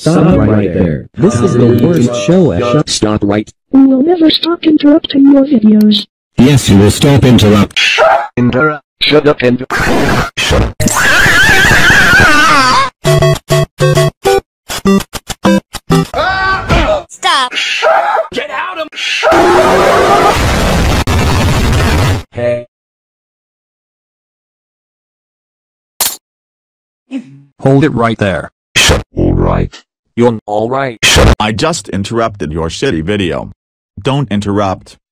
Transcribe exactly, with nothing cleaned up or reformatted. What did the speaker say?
Stop right there. This is the worst show ever. Stop right. We will never stop interrupting your videos. Yes, you will stop interrupt. Interrupt. Shut up and shut up. Stop. Get out of Hey. Hold it right there. Shut. All right. You're all right. Shut up. I just interrupted your shitty video. Don't interrupt.